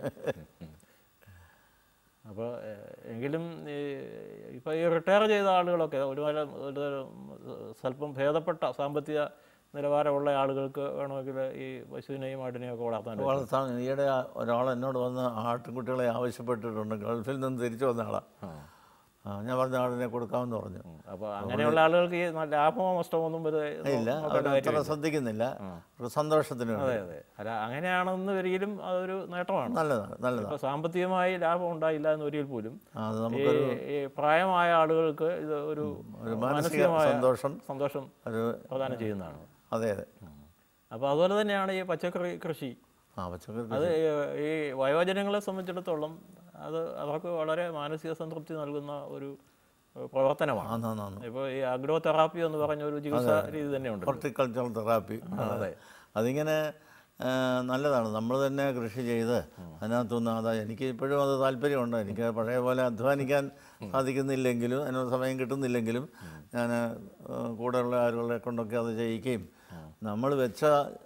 അപ്പോൾ എങ്കിലും ഈ ഇപ്പോൾ ഈ റിട്ടയർ ചെയ്ത ആളുകളൊക്കെ ഒരുപാട് ഒരു സ്വല്പം ഭേദപ്പെട്ട സാമ്പത്തിക നിലവാരമുള്ള ആളുകൾക്ക് വേണമെങ്കിൽ ഈ പശുവിനെയും ആടിനെയും ഒക്കെ വളർത്താൻ വളർത്താൻ ഈയിടെ ഒരാൾ എന്നോട് വന്ന് ആട്ടിൻകുട്ടികളെ ആവശ്യപ്പെട്ടിട്ടുണ്ട്. ഗൾഫിൽ നിന്ന് തിരിച്ചു വന്ന ആളാണ്. ഞാൻ പറഞ്ഞ ആടിനെ കൊടുക്കാമെന്ന് പറഞ്ഞു. അപ്പോൾ അങ്ങനെയുള്ള ആളുകൾക്ക് ഈ ലാഭമോ നഷ്ടമോ ഒന്നും ഇല്ല, അത്ര ശ്രദ്ധിക്കുന്നില്ല, സന്തോഷത്തിന്. അതെ അതെ. അല്ല, അങ്ങനെയാണെന്ന് ഒരിക്കലും അതൊരു നേട്ടമാണ്, നല്ലതാണ് നല്ലതാണ്. ഇപ്പോൾ സാമ്പത്തികമായി ലാഭം ഉണ്ടായില്ല എന്ന് ഒരിക്കൽ പോലും ഈ പ്രായമായ ആളുകൾക്ക് ഇത് ഒരു മാനസികമായ സന്തോഷം സന്തോഷം പ്രദാനം ചെയ്യുന്നതാണ്. അതെ അതെ. അപ്പോൾ അതുപോലെ തന്നെയാണ് ഈ പച്ചക്കറി കൃഷി. അത് ഈ വയോജനങ്ങളെ സംബന്ധിച്ചിടത്തോളം അത് അവർക്ക് വളരെ മാനസിക സംതൃപ്തി നൽകുന്ന ഒരു പ്രവർത്തനമാണ്. ഇപ്പോൾ ഈ അഗ്രോ തെറാപ്പി എന്ന് പറഞ്ഞ ഒരു ചികിത്സാ രീതി തന്നെയുണ്ട്, ഹോർട്ടിക്കൾച്ചറൽ തെറാപ്പി. അതെ, അതിങ്ങനെ നല്ലതാണ്. നമ്മൾ തന്നെ കൃഷി ചെയ്ത് അതിനകത്തുനിന്ന് ആദായം. എനിക്ക് ഇപ്പോഴും അത് താല്പര്യമുണ്ട്. എനിക്ക് പഴയ പോലെ അധ്വാനിക്കാൻ സാധിക്കുന്നില്ലെങ്കിലും, അതിനുള്ള സമയം കിട്ടുന്നില്ലെങ്കിലും ഞാൻ കൂടെയുള്ള ആളുകളെ കൊണ്ടൊക്കെ അത് ചെയ്യിക്കുകയും നമ്മൾ വെച്ച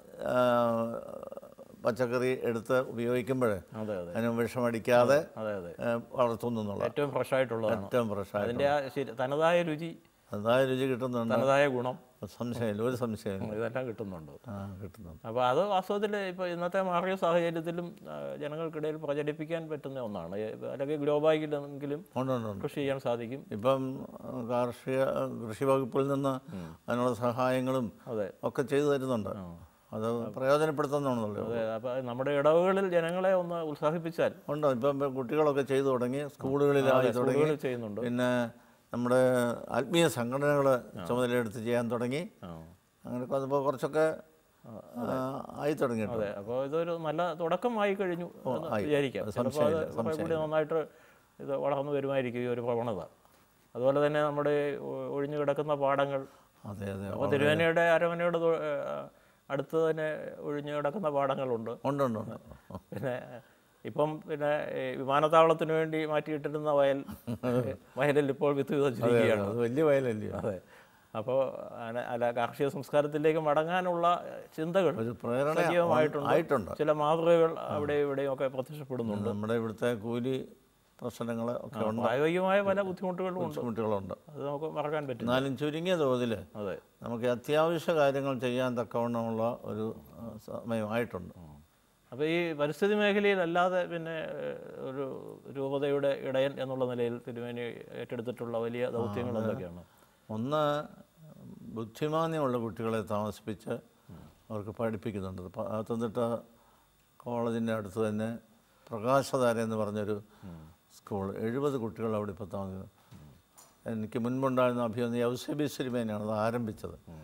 പച്ചക്കറി എടുത്ത് ഉപയോഗിക്കുമ്പോൾ അതിന് വിഷമടിക്കാതെ വളർത്തുന്നു എന്നുള്ള ഏറ്റവും ഫ്രഷായിട്ടുള്ളത്, ഏറ്റവും ഫ്രഷായിട്ട് അതിൻ്റെ തനതായ രുചി തനതായ രുചി കിട്ടുന്നുണ്ട്, തനതായ ഗുണം, സംശയമില്ല, ഒരു സംശയമില്ല, ഇതെല്ലാം കിട്ടുന്നുണ്ട്. കിട്ടുന്നുണ്ട്. അപ്പോൾ അത് വാസ്തവത്തിൽ ഇപ്പോൾ ഇന്നത്തെ മാറിയ സാഹചര്യത്തിലും ജനങ്ങൾക്കിടയിൽ പ്രചരിപ്പിക്കാൻ പറ്റുന്ന ഒന്നാണ്. അല്ലെങ്കിൽ ഗ്ലോബായിലെങ്കിലും കൃഷി ചെയ്യാൻ സാധിക്കും. ഇപ്പം കാർഷിക കൃഷി വകുപ്പിൽ നിന്ന് അതിനുള്ള സഹായങ്ങളും ഒക്കെ ചെയ്തു തരുന്നുണ്ട്. അത് പ്രയോജനപ്പെടുത്തുന്നുണ്ടല്ലോ. അതെ. അപ്പോൾ നമ്മുടെ ഇടവുകളിൽ ജനങ്ങളെ ഒന്ന് ഉത്സാഹിപ്പിച്ചാൽ ഉണ്ടോ. ഇപ്പം കുട്ടികളൊക്കെ ചെയ്തു തുടങ്ങി, സ്കൂളുകളിലായി തുടങ്ങി, ചെയ്യുന്നുണ്ട്. പിന്നെ നമ്മുടെ ആത്മീയ സംഘടനകൾ ചുമതലയെടുത്ത് ചെയ്യാൻ തുടങ്ങി. അങ്ങനെയൊക്കെ അതിപ്പോൾ കുറച്ചൊക്കെ ആയി തുടങ്ങിയിട്ടുണ്ട്. അതെ. അപ്പോൾ ഇതൊരു നല്ല തുടക്കമായി കഴിഞ്ഞു വിചാരിക്കാം. ചിലപ്പോൾ അത് കൂടി നന്നായിട്ട് ഇത് വളർന്നു വരുമായിരിക്കും ഈ ഒരു പ്രവണത. അതുപോലെ തന്നെ നമ്മുടെ ഒഴിഞ്ഞു കിടക്കുന്ന പാടങ്ങൾ, അതെ അതെ, അപ്പോൾ തിരുവേനയുടെ അരമനയുടെ അടുത്ത് തന്നെ ഒഴിഞ്ഞു കിടക്കുന്ന പാടങ്ങളുണ്ട്. ഉണ്ട് ഉണ്ട്. പിന്നെ ഇപ്പം പിന്നെ വിമാനത്താവളത്തിന് വേണ്ടി മാറ്റിയിട്ടിരുന്ന വയൽ വയലിൽ ഇപ്പോൾ വിത്ത് വിതച്ചിരിക്കുകയാണ്. വലിയ വയലല്ലേ. അതെ. അപ്പോൾ അല്ല, കാർഷിക സംസ്കാരത്തിലേക്ക് മടങ്ങാനുള്ള ചിന്തകൾ സജീവമായിട്ടുണ്ട്. ചില മാതൃകകൾ അവിടെ ഇവിടെയും ഒക്കെ പ്രത്യക്ഷപ്പെടുന്നുണ്ട്. നമ്മുടെ ഇവിടുത്തെ കൂലി പ്രശ്നങ്ങൾ ഒക്കെ ഉണ്ട്, പ്രായോഗികമായ പല ബുദ്ധിമുട്ടുകളും ബുദ്ധിമുട്ടുകളുണ്ട്. അത് നമുക്ക് മറക്കാൻ പറ്റും. എന്നാലും ചുരുങ്ങിയ തോതിൽ അതെ നമുക്ക് അത്യാവശ്യ കാര്യങ്ങൾ ചെയ്യാൻ തക്കവണ്ണമുള്ള ഒരു സമയമായിട്ടുണ്ട്. അപ്പോൾ ഈ പരിസ്ഥിതി മേഖലയിലല്ലാതെ പിന്നെ ഒരു രൂപതയുടെ ഇടയൻ എന്നുള്ള നിലയിൽ തിരുമേനി ഏറ്റെടുത്തിട്ടുള്ള വലിയ ദൗത്യങ്ങൾ എന്തൊക്കെയാണ്? ഒന്ന്, ബുദ്ധിമാന്യമുള്ള കുട്ടികളെ താമസിപ്പിച്ച് അവർക്ക് പഠിപ്പിക്കുന്നുണ്ട്. പത്തനംതിട്ട കോളേജിൻ്റെ അടുത്ത് തന്നെ പ്രകാശധാര എന്ന് പറഞ്ഞൊരു സ്കൂൾ, എഴുപത് കുട്ടികൾ അവിടെ ഇപ്പോൾ താമസിക്കുന്നത്. എനിക്ക് മുൻപുണ്ടായിരുന്ന അഭിനന്ദി ഔസേബി സിരിമേനാണ് അത് ആരംഭിച്ചത്.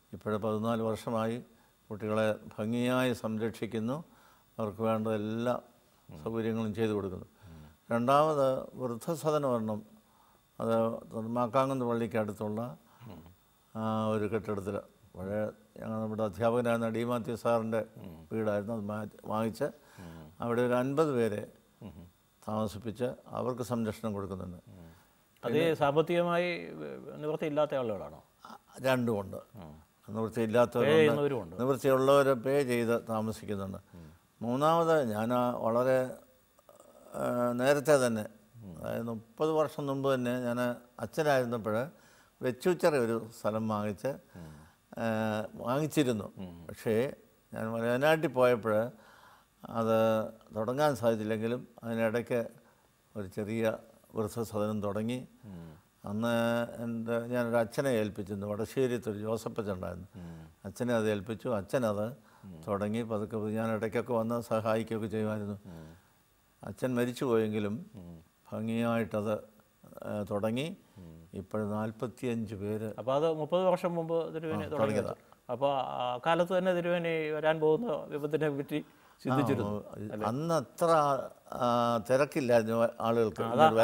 ഇപ്പോഴും പതിനാല് വർഷമായി കുട്ടികളെ ഭംഗിയായി സംരക്ഷിക്കുന്നു. അവർക്ക് വേണ്ട എല്ലാ സൗകര്യങ്ങളും ചെയ്തു കൊടുക്കുന്നു. രണ്ടാമത് വൃദ്ധസദന ഒരെണ്ണം, അത് മാക്കാങ്കുന്ന് പള്ളിക്ക് അടുത്തുള്ള ഒരു കെട്ടിടത്തിൽ പഴയ ഞങ്ങൾ നമ്മുടെ അധ്യാപകനായിരുന്ന ഡി മാത്യു സാറിൻ്റെ വീടായിരുന്നു. അത് വാങ്ങിച്ച് അവിടെ ഒരു അൻപത് പേരെ താമസിപ്പിച്ച് അവർക്ക് സംരക്ഷണം കൊടുക്കുന്നുണ്ട്. അത് സാമ്പത്തികമായി നിവൃത്തിയില്ലാത്ത ആളുകളാണോ? രണ്ടുമുണ്ട്. നിവൃത്തിയില്ലാത്തവരുണ്ട്, നിവൃത്തിയുള്ളവരെ പേ ചെയ്ത് താമസിക്കുന്നുണ്ട്. മൂന്നാമത് ഞാൻ വളരെ നേരത്തെ തന്നെ, അതായത് മുപ്പത് വർഷം മുമ്പ് തന്നെ ഞാൻ അച്ഛനായിരുന്നപ്പോൾ വെച്ചുച്ചിറ ഒരു സ്ഥലം വാങ്ങിച്ച് വാങ്ങിച്ചിരുന്നു. പക്ഷേ ഞാൻ വയനാട്ടിൽ പോയപ്പോൾ അത് തുടങ്ങാൻ സാധിച്ചില്ലെങ്കിലും അതിനിടയ്ക്ക് ഒരു ചെറിയ വൃദ്ധസദനം തുടങ്ങി. അന്ന് എൻ്റെ ഞാനൊരു അച്ഛനെ ഏൽപ്പിച്ചിരുന്നു, വടശ്ശേരിത്തൊരു ജോസഫ് ഉണ്ടായിരുന്നു. അച്ഛനെ അത് ഏൽപ്പിച്ചു. അച്ഛനത് തുടങ്ങി പതുക്കെ ഞാൻ ഇടയ്ക്കൊക്കെ വന്ന് സഹായിക്കുകയൊക്കെ ചെയ്യുമായിരുന്നു. അച്ഛൻ മരിച്ചു പോയെങ്കിലും ഭംഗിയായിട്ടത് തുടങ്ങി. ഇപ്പോൾ നാൽപ്പത്തിയഞ്ച് പേര്. അപ്പോൾ അത് മുപ്പത് വർഷം മുമ്പ് തിരുവേനി തുടങ്ങിയതാണ്. അപ്പോൾ ആ കാലത്ത് തന്നെ തിരുവേനി വരാൻ പോകുന്ന വിപത്തിനെ പറ്റി ചിന്തിച്ചിരുന്നു. അന്ന് അത്ര തിരക്കില്ലായിരുന്നു ആളുകൾക്ക്.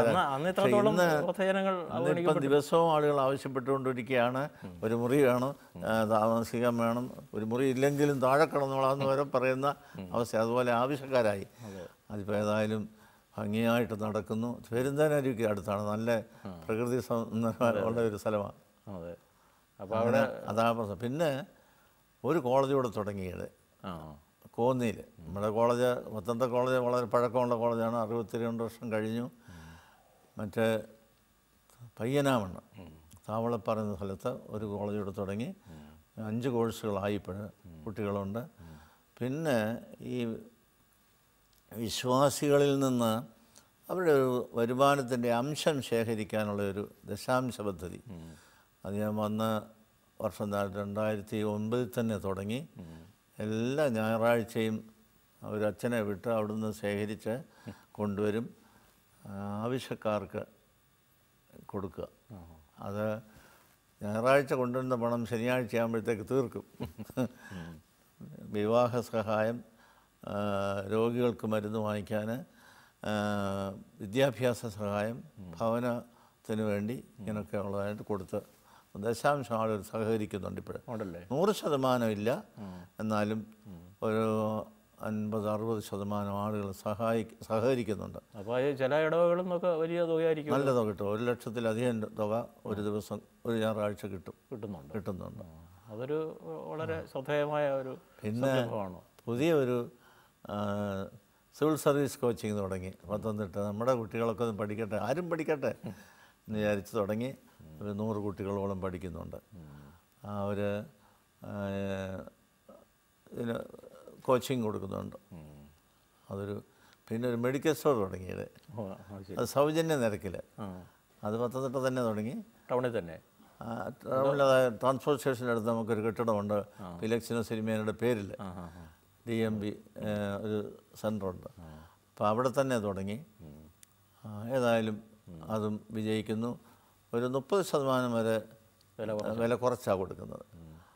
ഇപ്പം ദിവസവും ആളുകൾ ആവശ്യപ്പെട്ടുകൊണ്ടിരിക്കുകയാണ്, ഒരു മുറി വേണം, താമസിക്കാൻ വേണം, ഒരു മുറി ഇല്ലെങ്കിലും താഴെ കിടന്നോളാന്ന് വരെ പറയുന്ന അവസ്ഥ. അതുപോലെ ആവശ്യക്കാരായി. അതിപ്പോൾ ഏതായാലും ഭംഗിയായിട്ട് നടക്കുന്നു. പെരുന്തേനരുവിക്ക് അടുത്താണ്, നല്ല പ്രകൃതി ഉള്ള ഒരു സ്ഥലമാണ്. അതെ. അപ്പോൾ അവിടെ അതാ പ്രശ്നം. പിന്നെ ഒരു കോളേജ് കൂടെ തുടങ്ങിയത് കോന്നിയിൽ. നമ്മുടെ കോളേജ് പത്തനംതിട്ട കോളേജ് വളരെ പഴക്കമുള്ള കോളേജാണ്. അറുപത്തിരണ്ട് വർഷം കഴിഞ്ഞു. മറ്റേ പയ്യനാമണ്ണ് താവളപ്പാറ എന്ന സ്ഥലത്ത് ഒരു കോളേജ് കൂടെ തുടങ്ങി. അഞ്ച് കോഴ്സുകളായി ഇപ്പോൾ കുട്ടികളുണ്ട്. പിന്നെ ഈ വിശ്വാസികളിൽ നിന്ന് അവരുടെ ഒരു വരുമാനത്തിൻ്റെ അംശം ശേഖരിക്കാനുള്ള ഒരു ദശാംശ പദ്ധതി അത് ഞാൻ വന്ന വർഷം രണ്ടായിരത്തി ഒൻപതിൽ തന്നെ തുടങ്ങി. എല്ലാ ഞായറാഴ്ചയും അവരച്ഛനെ വിട്ട് അവിടുന്ന് ശേഖരിച്ച് കൊണ്ടുവരും, ആവശ്യക്കാർക്ക് കൊടുക്കുക. അത് ഞായറാഴ്ച കൊണ്ടുവരുന്ന പണം ശനിയാഴ്ച ആകുമ്പോഴത്തേക്ക് തീർക്കും. വിവാഹ സഹായം, രോഗികൾക്ക് മരുന്ന് വാങ്ങിക്കാൻ, വിദ്യാഭ്യാസ സഹായം, ഭവനത്തിന് വേണ്ടി ഇങ്ങനെയൊക്കെ ഉള്ളതായിട്ട് കൊടുത്ത് ദശാംശം ആളുകൾ സഹകരിക്കുന്നുണ്ട്. ഇപ്പോഴും നൂറ് ശതമാനം ഇല്ല, എന്നാലും ഒരു അൻപത് അറുപത് ശതമാനം ആളുകൾ സഹായി സഹകരിക്കുന്നുണ്ട്. അപ്പോൾ ചില ഇടവകളിൽ നിന്നൊക്കെ വലിയ തുകയായിരിക്കും. നല്ല തുക കിട്ടും. ഒരു ലക്ഷത്തിലധികം തുക ഒരു ദിവസം ഒരു ഞായറാഴ്ച കിട്ടും കിട്ടുന്നുണ്ട് കിട്ടുന്നുണ്ട് അതൊരു വളരെ ശ്രദ്ധേയമായ ഒരു. പിന്നെ പുതിയ ഒരു സിവിൽ സർവീസ് കോച്ചിങ് തുടങ്ങി പത്തനംതിട്ട. നമ്മുടെ കുട്ടികളൊക്കെ ഒന്ന് പഠിക്കട്ടെ, ആരും പഠിക്കട്ടെ എന്ന് വിചാരിച്ച് തുടങ്ങി. ഒരു നൂറ് കുട്ടികളോളം പഠിക്കുന്നുണ്ട്. അവർ ഇതിന് കോച്ചിങ് കൊടുക്കുന്നുണ്ട്. അതൊരു പിന്നെ ഒരു മെഡിക്കൽ സ്റ്റോർ തുടങ്ങിയത്, അത് സൗജന്യ നിരക്കിൽ. അത് പത്തനംതിട്ട തന്നെ തുടങ്ങി, ടൗണിൽ തന്നെ. ടൗണിൽ ട്രാൻസ്പോർട്ട് സ്റ്റേഷൻ്റെ അടുത്ത് നമുക്കൊരു കെട്ടിടമുണ്ട്, ഇലക്ഷനോ സിനിമയുടെ പേരിൽ ഡി എം ബി ഒരു സെൻ്ററുണ്ട്. അപ്പോൾ അവിടെ തന്നെ തുടങ്ങി. ഏതായാലും അതും വിജയിക്കുന്നു. ഒരു മുപ്പത് ശതമാനം വരെ വില കുറച്ചാണ് കൊടുക്കുന്നത്.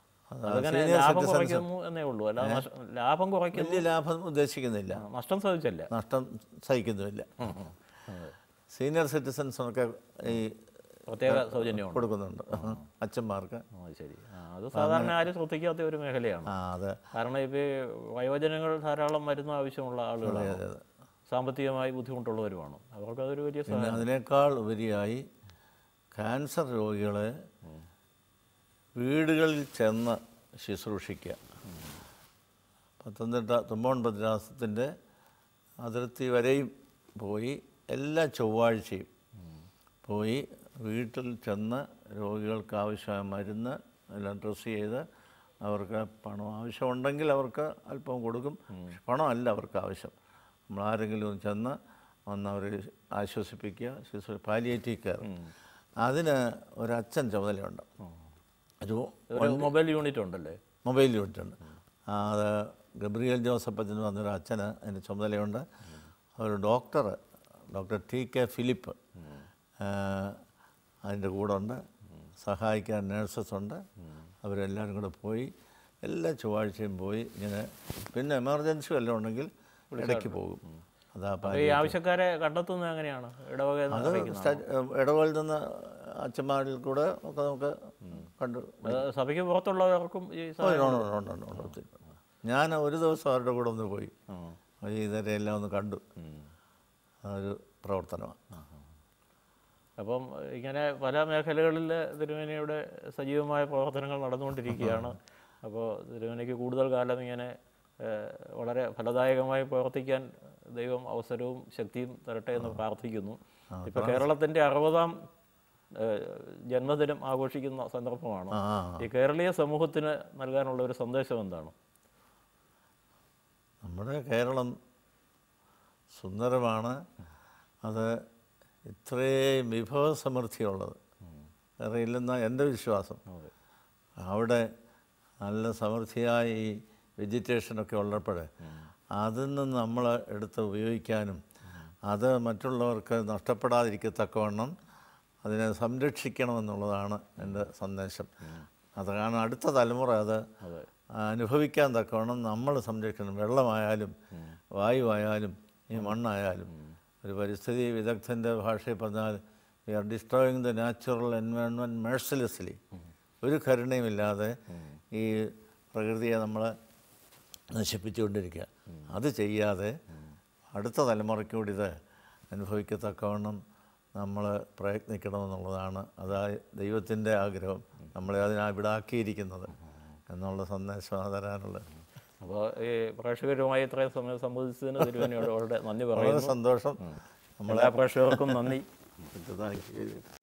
ലാഭം വലിയ ലാഭം ഉദ്ദേശിക്കുന്നില്ല, നഷ്ടം സഹിച്ചല്ല നഷ്ടം സഹിക്കുന്നുമില്ല. സീനിയർ സിറ്റിസൺസിനൊക്കെ ഈ പ്രത്യേക സൗജന്യം കൊടുക്കുന്നുണ്ട് അച്ഛന്മാർക്ക്. ശരി, അത് സാധാരണ ആരും ശ്രദ്ധിക്കാത്ത ഒരു മേഖലയാണ്. അതെ, കാരണം ഇപ്പോൾ വയോജനങ്ങൾ ധാരാളം മരുന്ന് ആവശ്യമുള്ള ആളുകളാണ്, സാമ്പത്തികമായി ബുദ്ധിമുട്ടുള്ളവരുമാണ്. അവർക്ക് അതൊരു വലിയ. അതിനേക്കാൾ ഉപരിയായി ക്യാൻസർ രോഗികളെ വീടുകളിൽ ചെന്ന് ശുശ്രൂഷിക്കുക. പത്തനംതിട്ട തുമ്പോൺ ഭദ്രാസനത്തിൻ്റെ അതിർത്തി വരെയും പോയി എല്ലാ ചൊവ്വാഴ്ചയും പോയി വീട്ടിൽ ചെന്ന് രോഗികൾക്ക് ആവശ്യമായ മരുന്ന് എല്ലാം ഡ്രസ്സ് ചെയ്ത് അവർക്ക് പണം ആവശ്യമുണ്ടെങ്കിൽ അവർക്ക് അല്പം കൊടുക്കും. പണമല്ല അവർക്ക് ആവശ്യം. നമ്മൾ ആരെങ്കിലും ചെന്ന് വന്ന് അവരെ ആശ്വസിപ്പിക്കുക, ശുശ്രൂഷ, പാലിയേറ്റീവ് കെയർ. അതിന് ഒരച്ഛൻ ചുമതലയുണ്ട്. ഒരു മൊബൈൽ യൂണിറ്റ് ഉണ്ടല്ലേ? മൊബൈൽ യൂണിറ്റ് ഉണ്ട്. അത് ഗബ്രിയേൽ ജോസഫ് എന്ന് പറഞ്ഞൊരു അച്ഛന് അതിന് ചുമതലയുണ്ട്. ഒരു doctor doctor T K Philip അതിൻ്റെ കൂടെ ഉണ്ട്. സഹായിക്കാൻ നേഴ്സസ് ഉണ്ട്. അവരെല്ലാവരും കൂടെ പോയി എല്ലാ ചൊവ്വാഴ്ചയും പോയി ഇങ്ങനെ, പിന്നെ എമർജൻസി വല്ലതും ഉണ്ടെങ്കിൽ ഇടയ്ക്ക് പോകും. അതാ ഈ ആവശ്യക്കാരെ കണ്ടെത്തുന്നത് എങ്ങനെയാണ്? ഇടവക അത് ഇടവകയിൽ നിന്ന് അച്ഛന്മാരിൽ കൂടെ ഒക്കെ നമുക്ക് കണ്ടു. സഭയ്ക്ക് പുറത്തുള്ളവർക്കും ഞാൻ ഒരു ദിവസം അവരുടെ കൂടെ ഒന്ന് പോയി ഇതുവരെ എല്ലാം ഒന്ന് കണ്ടു. അതൊരു പ്രവർത്തനമാണ്. അപ്പം ഇങ്ങനെ പല മേഖലകളിൽ തിരുമേനിയുടെ സജീവമായ പ്രവർത്തനങ്ങൾ നടന്നുകൊണ്ടിരിക്കുകയാണ്. അപ്പോൾ തിരുമേനിക്ക് കൂടുതൽ കാലം ഇങ്ങനെ വളരെ ഫലദായകമായി പ്രവർത്തിക്കാൻ ദൈവം അവസരവും ശക്തിയും തരട്ടെ എന്ന് പ്രാർത്ഥിക്കുന്നു. ഇപ്പോൾ കേരളത്തിൻ്റെ അറുപതാം ജന്മദിനം ആഘോഷിക്കുന്ന സന്ദർഭമാണ്. ഈ കേരളീയ സമൂഹത്തിന് നൽകാനുള്ള ഒരു സന്ദേശം എന്താണ്? നമ്മുടെ കേരളം സുന്ദരമാണ്. അത് ഇത്രയും വിഭവസമൃദ്ധിയുള്ളത് വേറെ ഇല്ലെന്നാണ് എൻ്റെ വിശ്വാസം. അവിടെ നല്ല സമൃദ്ധിയായി ഈ വെജിറ്റേഷനൊക്കെ ഉള്ളപ്പോൾ അതിൽ നിന്ന് നമ്മൾ എടുത്ത് ഉപയോഗിക്കാനും അത് മറ്റുള്ളവർക്ക് നഷ്ടപ്പെടാതിരിക്കത്തക്കവണ്ണം അതിനെ സംരക്ഷിക്കണമെന്നുള്ളതാണ് എൻ്റെ സന്ദേശം. അത് കാരണം അടുത്ത തലമുറ അത് അനുഭവിക്കാൻ തക്കവണ്ണം നമ്മൾ സംരക്ഷിക്കണം. വെള്ളമായാലും വായുവായാലും ഈ മണ്ണായാലും. ഒരു പരിസ്ഥിതി വിദഗ്ധൻ്റെ ഭാഷയിൽ പറഞ്ഞാൽ we are destroying the natural environment mercilessly. ഒരു കരുണയുമില്ലാതെ ഈ പ്രകൃതിയെ നമ്മൾ നശിപ്പിച്ചുകൊണ്ടിരിക്കുക. അത് ചെയ്യാതെ അടുത്ത തലമുറയ്ക്ക് കൂടി ഇത് അനുഭവിക്കത്തക്കവണ്ണം നമ്മൾ പ്രയത്നിക്കണമെന്നുള്ളതാണ്. അതാ ദൈവത്തിൻ്റെ ആഗ്രഹം, നമ്മളെ അതിനാ ഇവിടെ ആക്കിയിരിക്കുന്നത് എന്നുള്ള സന്ദേശം തരാനുള്ളത്. അപ്പോൾ ഈ പ്രേക്ഷകരുമായി ഇത്രയും സമയം സംബന്ധിച്ചതിന് തിരുവനന്തപുരം വളരെ നന്ദി പറയുന്നു. സന്തോഷം. നമ്മളെ പ്രേക്ഷകർക്കും നന്ദി. Thank U.